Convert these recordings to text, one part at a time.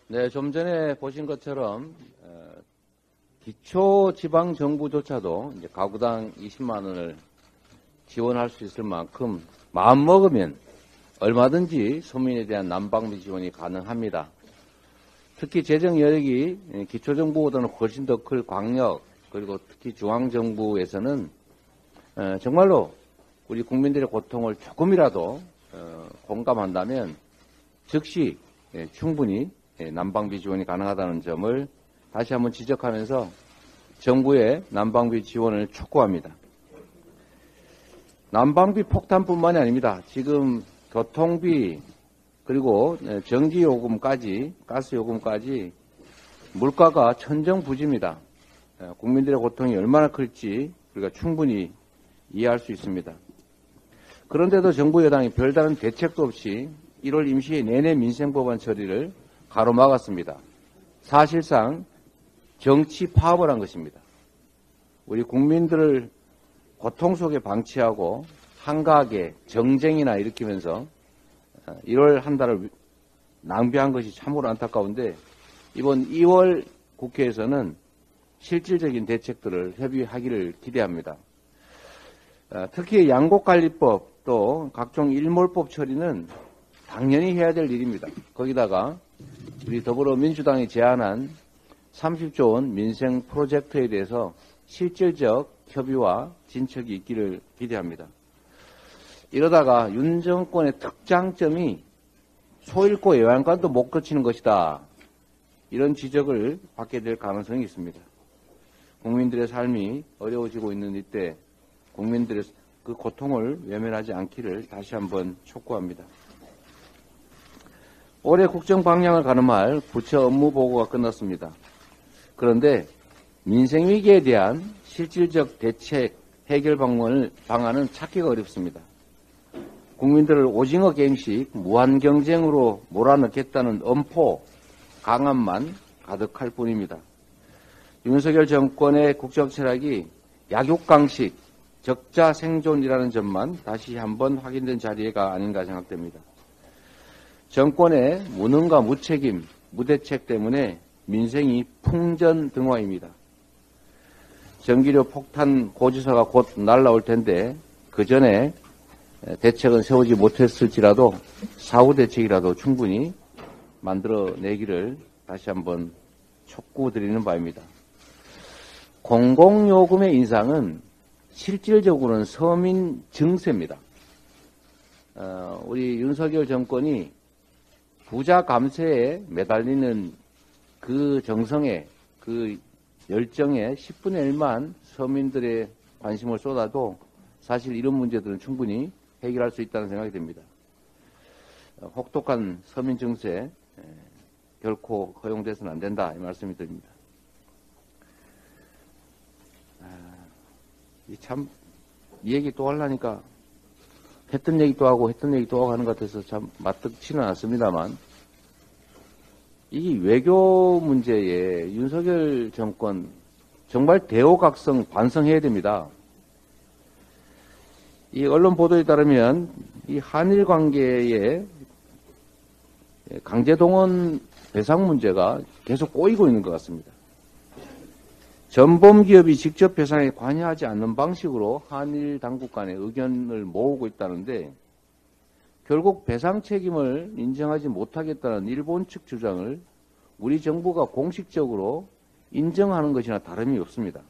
네, 좀 전에 보신 것처럼 기초지방정부조차도 이제 가구당 20만 원을 지원할 수 있을 만큼 마음 먹으면 얼마든지 서민에 대한 난방비 지원이 가능합니다. 특히 재정 여력이 기초정부보다는 훨씬 더 클 광역 그리고 특히 중앙정부에서는 정말로 우리 국민들의 고통을 조금이라도 공감한다면 즉시 충분히 난방비 지원이 가능하다는 점을 다시 한번 지적하면서 정부의 난방비 지원을 촉구합니다. 난방비 폭탄뿐만이 아닙니다. 지금 교통비 그리고 전기요금까지 가스요금까지 물가가 천정부지입니다. 국민들의 고통이 얼마나 클지 우리가 충분히 이해할 수 있습니다. 그런데도 정부 여당이 별다른 대책도 없이 1월 임시회 내내 민생법안 처리를 가로막았습니다. 사실상 정치 파업을 한 것입니다. 우리 국민들을 고통 속에 방치하고 한가하게 정쟁이나 일으키면서 1월 한 달을 낭비한 것이 참으로 안타까운데 이번 2월 국회에서는 실질적인 대책들을 협의하기를 기대합니다. 특히 양곡관리법 또 각종 일몰법 처리는 당연히 해야 될 일입니다. 거기다가 우리 더불어민주당이 제안한 30조 원 민생 프로젝트에 대해서 실질적 협의와 진척이 있기를 기대합니다. 이러다가 윤 정권의 특장점이 소잃고 애완간도 못 거치는 것이다. 이런 지적을 받게 될 가능성이 있습니다. 국민들의 삶이 어려워지고 있는 이때 국민들의 그 고통을 외면하지 않기를 다시 한번 촉구합니다. 올해 국정 방향을 가늠할 부처 업무 보고가 끝났습니다. 그런데 민생위기에 대한 실질적 대책 해결 방안은 찾기가 어렵습니다. 국민들을 오징어 게임식 무한 경쟁으로 몰아넣겠다는 엄포, 강압만 가득할 뿐입니다. 윤석열 정권의 국정 철학이 약육강식, 적자 생존이라는 점만 다시 한번 확인된 자리가 아닌가 생각됩니다. 정권의 무능과 무책임, 무대책 때문에 민생이 풍전등화입니다. 전기료 폭탄 고지서가 곧 날라올 텐데 그 전에 대책은 세우지 못했을지라도 사후 대책이라도 충분히 만들어내기를 다시 한번 촉구드리는 바입니다. 공공요금의 인상은 실질적으로는 서민 증세입니다. 우리 윤석열 정권이 부자 감세에 매달리는 그 정성에 그 열정에 10분의 1만 서민들의 관심을 쏟아도 사실 이런 문제들은 충분히 해결할 수 있다는 생각이 듭니다. 혹독한 서민 증세 결코 허용돼서는 안 된다 이 말씀이 드립니다. 참 이 얘기 또 하려니까 했던 얘기 또 하고 했던 얘기 또 하고 하는 것 같아서 참 맞득치는 않습니다만 이 외교 문제에 윤석열 정권 정말 대호각성 반성해야 됩니다. 이 언론 보도에 따르면 이 한일 관계에 강제동원 배상 문제가 계속 꼬이고 있는 것 같습니다. 전범기업이 직접 배상에 관여하지 않는 방식으로 한일 당국 간의 의견을 모으고 있다는데 결국 배상 책임을 인정하지 못하겠다는 일본 측 주장을 우리 정부가 공식적으로 인정하는 것이나 다름이 없습니다.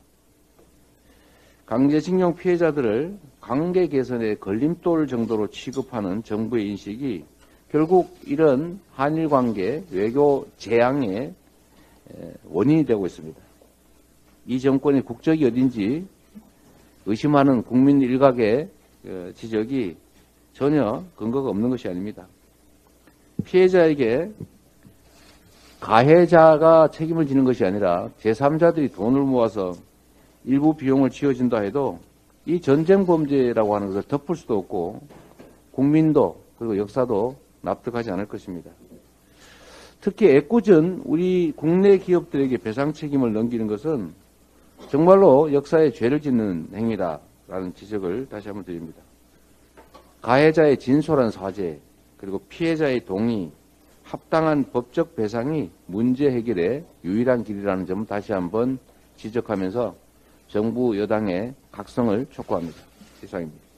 강제징용 피해자들을 관계 개선의 걸림돌 정도로 취급하는 정부의 인식이 결국 이런 한일 관계 외교 재앙의 원인이 되고 있습니다. 이 정권의 국적이 어딘지 의심하는 국민 일각의 지적이 전혀 근거가 없는 것이 아닙니다. 피해자에게 가해자가 책임을 지는 것이 아니라 제3자들이 돈을 모아서 일부 비용을 지어준다 해도 이 전쟁 범죄라고 하는 것을 덮을 수도 없고 국민도 그리고 역사도 납득하지 않을 것입니다. 특히 애꿎은 우리 국내 기업들에게 배상 책임을 넘기는 것은 정말로 역사에 죄를 짓는 행위다라는 지적을 다시 한번 드립니다. 가해자의 진솔한 사죄 그리고 피해자의 동의, 합당한 법적 배상이 문제 해결의 유일한 길이라는 점을 다시 한번 지적하면서 정부 여당의 각성을 촉구합니다. 이상입니다.